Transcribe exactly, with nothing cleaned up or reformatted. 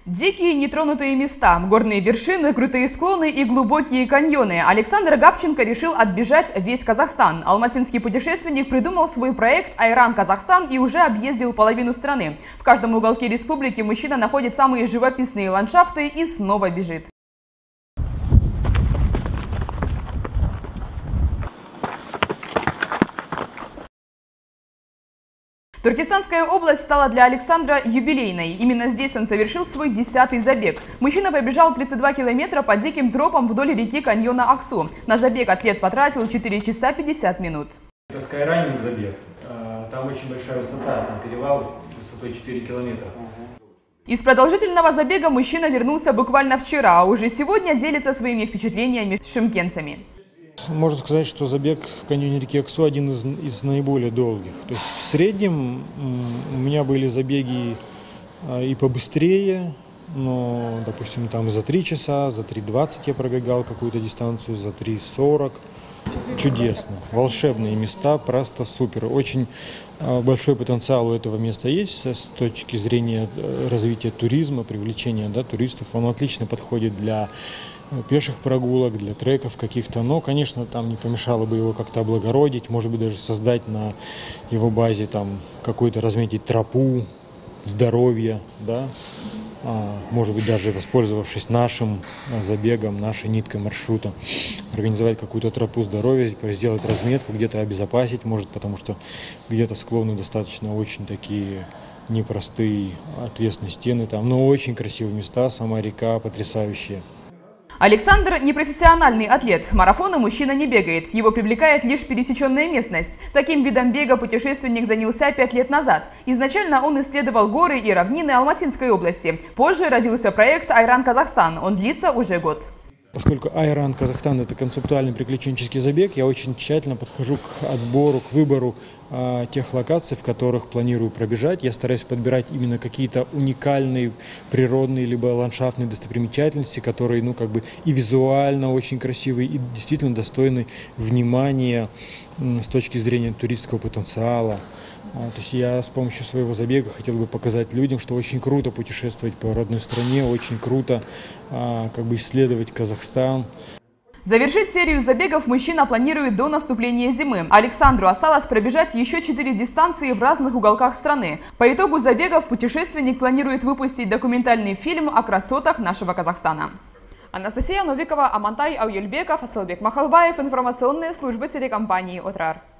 Дикие нетронутые места, горные вершины, крутые склоны и глубокие каньоны. Александр Габченко решил оббежать весь Казахстан. Алматинский путешественник придумал свой проект «Айран Казахстан» и уже объездил половину страны. В каждом уголке республики мужчина находит самые живописные ландшафты и снова бежит. Туркестанская область стала для Александра юбилейной. Именно здесь он совершил свой десятый забег. Мужчина пробежал тридцать два километра по диким тропам вдоль реки каньона Аксу. На забег атлет потратил четыре часа пятьдесят минут. Это скайранинг забег. Там очень большая высота, там перевал высотой четыре километра. Из продолжительного забега мужчина вернулся буквально вчера, а уже сегодня делится своими впечатлениями с шымкентцами. Можно сказать, что забег в каньоне реки Аксу один из, из наиболее долгих. То есть в среднем у меня были забеги и побыстрее, но, допустим, там за три часа, за три двадцать я пробегал какую-то дистанцию, за три сорок. Чудесно, волшебные места, просто супер. Очень большой потенциал у этого места есть с точки зрения развития туризма, привлечения, да, туристов. Он отлично подходит для пеших прогулок, для треков каких-то. Но, конечно, там не помешало бы его как-то облагородить, может быть, даже создать на его базе там какую-то, разметить тропу здоровья, да. Может быть, даже воспользовавшись нашим забегом, нашей ниткой маршрута, организовать какую-то тропу здоровья, сделать разметку, где-то обезопасить, может, потому что где-то склоны достаточно очень такие непростые, отвесные стены там, но очень красивые места, сама река потрясающая. Александр – непрофессиональный атлет. Марафоны мужчина не бегает. Его привлекает лишь пересеченная местность. Таким видом бега путешественник занялся пять лет назад. Изначально он исследовал горы и равнины Алматинской области. Позже родился проект «Айран Казахстан». Он длится уже год. Поскольку Айран Казахстан – это концептуальный приключенческий забег, я очень тщательно подхожу к отбору, к выбору а, тех локаций, в которых планирую пробежать. Я стараюсь подбирать именно какие-то уникальные природные либо ландшафтные достопримечательности, которые, ну, как бы и визуально очень красивые, и действительно достойны внимания с точки зрения туристского потенциала. То есть я с помощью своего забега хотел бы показать людям, что очень круто путешествовать по родной стране, очень круто а, как бы исследовать Казахстан. Завершить серию забегов мужчина планирует до наступления зимы. Александру осталось пробежать еще четыре дистанции в разных уголках страны. По итогу забегов путешественник планирует выпустить документальный фильм о красотах нашего Казахстана. Анастасия Новикова, Амантай Ауельбеков, Асылбек Махалбаев, информационные службы телекомпании «Отрар».